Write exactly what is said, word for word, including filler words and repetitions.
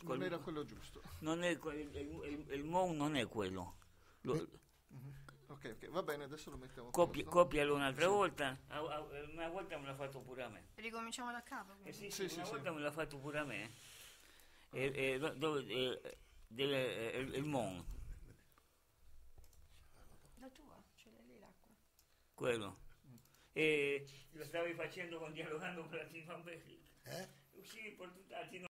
quel, non era quello giusto. non è que- il, il, il Mon non è quello. Lo, Mhm. Ok, ok, va bene, adesso lo mettiamo a copi- posto. copialo un'altra Sì. volta. Ah, ah, una volta me l'ha fatto pure a me. Ricominciamo da capo. Eh sì, Sì, sì, sì, una sì. volta me l'ha fatto pure a me. E, e, do- dove, eh, deve- eh, il, il Mon, La tua, ce l'hai lì l'acqua. quello. E lo stavi facendo con dialogando con Latinoamerica. Eh? Sì, portati